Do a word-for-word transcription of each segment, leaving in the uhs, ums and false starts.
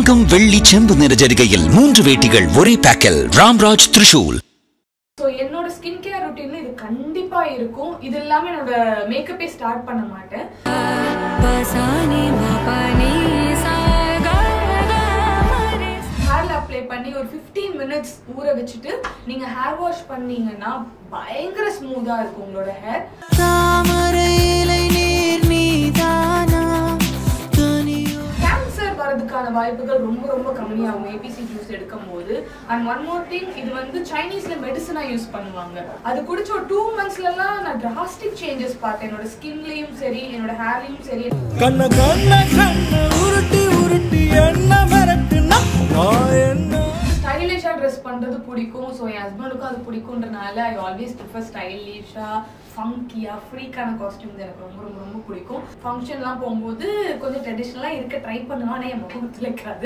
தங்கம் வெள்ளி செம்பு நிற ஜரிகையில் மூன்று வேட்டிகள் ஒரே பேக்கில் ராம்ராஜ் த்ரிஷூல். So என்னோட ஸ்கின் கேர் ரூட்டீன்ல இது கண்டிப்பா இருக்கும். இது இல்லாம என்னோட மேக்கப்பே ஸ்டார்ட் பண்ண மாட்டேன். ஹேர்ல அப்ளை பண்ணி ஒரு fifteen minutes ஊற வச்சிட்டு நீங்க ஹேர் வாஷ் பண்ணீங்கன்னா பயங்கர ஸ்மூத்தா இருக்கும் உங்களோட ஹேர். கேன்சர் வரதுக்கான வாய்ப்புகள் ரொம்ப ரொம்ப கம்மியாகும் ஏபிசி ஜூஸ் எடுக்கும்போது. அண்ட் ஒன் மோர் திங், இது வந்து சைனீஸ்ல மெடிசனா யூஸ் பண்ணுவாங்க. அது குடிச்ச ஒரு டூ மந்த்ஸ்லாம் நான் டிராஸ்டிக் சேஞ்சஸ் பார்த்தேன். என்னோட ஸ்கின்லயும் சரி என்னோட ஹேர்லயும் சரி. கண்ண கண்ண கண்ண உருட்டி உருட்டி என்ன மரட்டுனா என்ன ஸ்டைலிஷா ட்ரெஸ் பண்றது பிடிக்கும். ஸோ என் ஹஸ்பண்டுக்கும் அது பிடிக்கும்ன்றனால ஐ ஆல்வேஸ் ப்ரிஃபர் ஸ்டைலிஷா ஃபங்கியா ஃப்ரீக்கான காஸ்டியூம்ஸ் எனக்கு ரொம்ப ரொம்ப ரொம்ப பிடிக்கும். ஃபங்க்ஷன்லாம் போகும்போது கொஞ்சம் ட்ரெடிஷ்னலாக இருக்க ட்ரை பண்ணுவேன். ஆனால் என் முகத்தில் இருக்காது.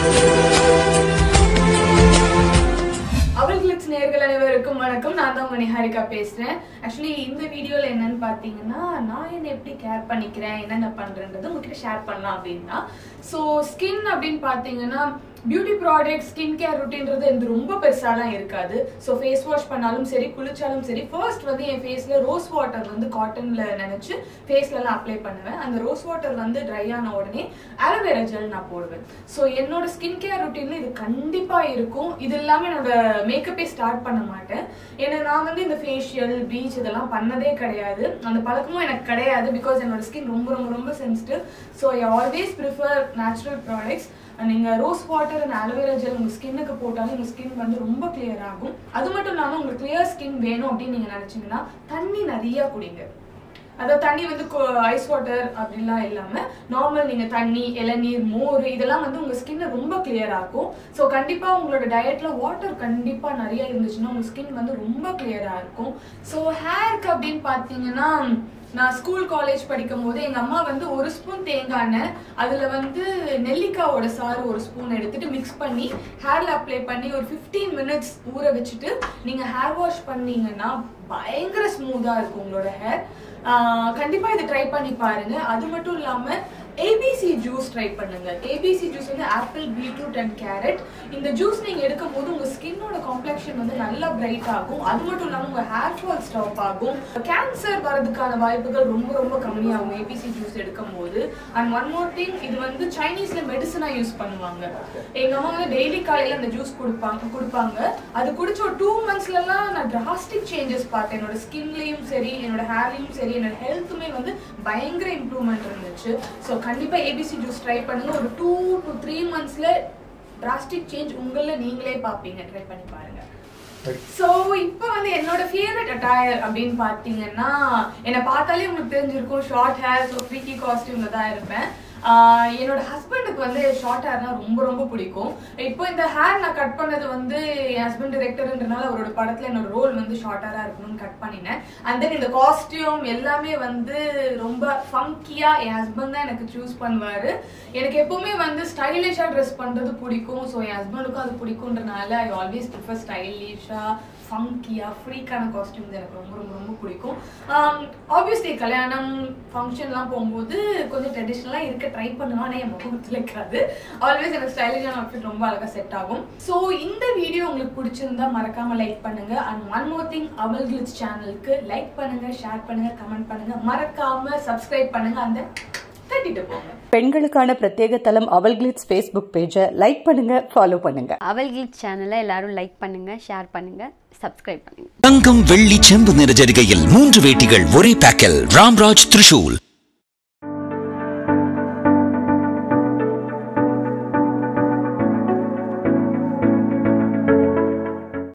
அவல்கிளிட்ஸ் நேயர்கள் அனைவருக்கும் வணக்கம். நான் தான் உங்க நிஹாரிகா பேசுறேன். ஆக்சுவலி இந்த வீடியோல என்னன்னு பாத்தீங்கன்னா நான் என்ன எப்படி கேர் பண்ணிக்கிறேன், என்னென்ன பண்றேன்றது உங்ககிட்ட ஷேர் பண்ணலாம் அப்படின்னா. ஸோ ஸ்கின் அப்படின்னு பாத்தீங்கன்னா பியூட்டி ப்ராடக்ட் ஸ்கின் கேர் ருட்டீன்றது எனக்கு ரொம்ப பெருசாலாம் இருக்காது. ஸோ ஃபேஸ் வாஷ் பண்ணாலும் சரி குளிச்சாலும் சரி ஃபர்ஸ்ட் வந்து என் ஃபேஸ்ல ரோஸ் வாட்டர் வந்து காட்டன்ல நினைச்சு ஃபேஸ்லலாம் அப்ளை பண்ணுவேன். அந்த ரோஸ் வாட்டர் வந்து ட்ரை ஆன உடனே ஆலோவேரா ஜெல் நான் போடுவேன். ஸோ என்னோட ஸ்கின் கேர் ருட்டீன்ல இது கண்டிப்பா இருக்கும். இது இல்லாம என்னோட மேக்கப்பே ஸ்டார்ட் பண்ண மாட்டேன். ஏன்னா நான் வந்து இந்த ஃபேஷியல் ப்ளீச் இதெல்லாம் பண்ணதே கிடையாது. அந்த பழக்கமும் எனக்கு கிடையாது. பிகாஸ் என்னோட ஸ்கின் ரொம்ப ரொம்ப ரொம்ப sensitive. So I always prefer natural products. நீங்க rose water and aloe vera gel உங்க ஸ்கின்னுக்கு போட்டாலும் உங்க ஸ்கின் வந்து ரொம்ப கிளியர் ஆகும். அது மட்டும் இல்லாம உங்களுக்கு கிளியர் ஸ்கின் வேணும் அப்படின்னு நீங்க நினைச்சீங்கன்னா தண்ணி நிறைய குடிங்க. அதாவது தண்ணி வந்து ஐஸ் வாட்டர் அப்படிலாம் இல்லாம நார்மல் நீங்க தண்ணி, இளநீர், மோர் இதெல்லாம் வந்து உங்க ஸ்கின்னை ரொம்ப கிளியர் ஆகும். ஸோ கண்டிப்பா உங்களோட டயட்ல வாட்டர் கண்டிப்பா நிறைய இருந்துச்சுன்னா உங்க ஸ்கின் வந்து ரொம்ப கிளியரா இருக்கும். ஸோ ஹேருக்கு அப்படின்னு பாத்தீங்கன்னா நான் ஸ்கூல் காலேஜ் படிக்கும் போது எங்க அம்மா வந்து ஒரு ஸ்பூன் தேங்காய் எண்ணெய் அதுல வந்து நெல்லிக்காவோட சாறு ஒரு ஸ்பூன் எடுத்துட்டு மிக்ஸ் பண்ணி ஹேர்ல அப்ளை பண்ணி ஒரு ஃபிஃப்டீன் மினிட்ஸ் ஊற வச்சுட்டு நீங்க ஹேர் வாஷ் பண்ணீங்கன்னா பயங்கர ஸ்மூத்தா இருக்கும் உங்களோட ஹேர். கண்டிப்பா இதை ட்ரை பண்ணி பாருங்க. அது மட்டும் இல்லாம ஏபிசி ஜூஸ் ட்ரை பண்ணுங்க. ஏபிசி ஜூஸ் வந்து ஆப்பிள், பீட்ரூட் அண்ட் கேரட். இந்த ஜூஸ் நீங்க எடுக்கும் போது உங்க ஸ்கின்னோட காம்ப்ளெக்ஷன் வந்து நல்லா பிரைட் ஆகும். அது மட்டும் இல்லாம உங்க ஹேர் ஃபால் ஸ்டாப் ஆகும். கேன்சர் வரதுக்கான வாய்ப்புகள் ரொம்ப ரொம்ப கம்மியாகும் ஏபிசி ஜூஸ் எடுக்கும் போது. அண்ட் ஒன் மோர் திங், இது வந்து சைனீஸ்ல மெடிசனா யூஸ் பண்ணுவாங்க. எங்க அம்மா வந்து டெய்லி காலையில அந்த ஜூஸ் கொடுப்பாங்க கொடுப்பாங்க அது குடிச்ச ஒரு டூ மந்த்ஸ்லாம் நான் டிராஸ்டிக் சேஞ்சஸ் பார்த்தேன். என்னோட ஸ்கின்லயும் சரி என்னோட ஹேர்லயும் சரி என்னோட ஹெல்த்துமே வந்து பயங்கர இம்ப்ரூவ்மெண்ட் இருந்துச்சு. ஸோ கண்டிப்பா ஏபிசி ஜூஸ் ட்ரை பண்ணுங்க. ஒரு டூ டு த்ரீ மந்த்ஸ்ல டிராஸ்டிக் சேஞ்ச் உங்கள நீங்களே பாப்பீங்க. ட்ரை பண்ணி பாருங்க. ஸோ இப்போ வந்து என்னோட ஃபேவரட் அட்டையர் அப்படின்னு பார்த்தீங்கன்னா என்னை பார்த்தாலே உங்களுக்கு தெரிஞ்சிருக்கும் ஷார்ட் ஹேர். ஸோ ஃப்ரீக்கி காஸ்டியூம்ல தான் இருப்பேன். என்னோட ஹஸ்பண்டுக்கு வந்து ஷார்ட் ஹேர்னா ரொம்ப ரொம்ப பிடிக்கும். இப்போ இந்த ஹேர் நான் கட் பண்ணது வந்து என் ஹஸ்பண்ட் டிரெக்டர்ன்றனால அவரோட படத்துல என்னோட ரோல் வந்து ஷார்ட் ஹேரா இருக்கணும்னு கட் பண்ணினேன். அண்ட் தென் இந்த காஸ்டியூம் எல்லாமே வந்து ரொம்ப ஃபங்கியா என் ஹஸ்பண்ட் தான் எனக்கு சூஸ் பண்ணுவாரு. எனக்கு எப்பவுமே வந்து ஸ்டைலிஷா ட்ரெஸ் பண்றது பிடிக்கும். ஸோ என் ஹஸ்பண்டுக்கும் அது பிடிக்கும்ன்றனால ஐ ஆல்வேஸ் ப்ரிஃபர் ஸ்டைலிஷா ஃபங்கியா ஃப்ரீக்கான காஸ்டியூம்ஸ் எனக்கு ரொம்ப ரொம்ப ரொம்ப பிடிக்கும். ஆப்வியஸ்லி கல்யாணம் ஃபங்க்ஷன்லாம் போகும்போது கொஞ்சம் ட்ரெடிஷ்னலாக இருக்க ட்ரை பண்ணுவேன். ஆனால் என் முகத்தில் இருக்காது. ஆல்வேஸ் எனக்கு ஸ்டைலிஷான அவுட்ஃபிட் ரொம்ப அழகாக செட் ஆகும். ஸோ இந்த வீடியோ உங்களுக்கு பிடிச்சிருந்தா மறக்காம லைக் பண்ணுங்க. And one more thing, Avalglitz சேனலுக்கு லைக் பண்ணுங்க, ஷேர் பண்ணுங்க, கமெண்ட் பண்ணுங்க, மறக்காம சப்ஸ்கிரைப் பண்ணுங்க. அந்த பெண்களுக்கான பிரத்யேக தளம் அவல்கிளிட்ஸ் ஃபேஸ்புக் பேஜை லைக் பண்ணுங்க, ஃபாலோ பண்ணுங்க. அவல்கிளிட்ஸ் சேனலை எல்லாரும் லைக் பண்ணுங்க, ஷேர் பண்ணுங்க, சப்ஸ்கிரைப் பண்ணுங்க. தங்கம் வெள்ளி செம்பு நிற ஜரிகையில் மூன்று வேட்டிகள் ஒரே பேக்கில் ராம்ராஜ் த்ரிஷூல்.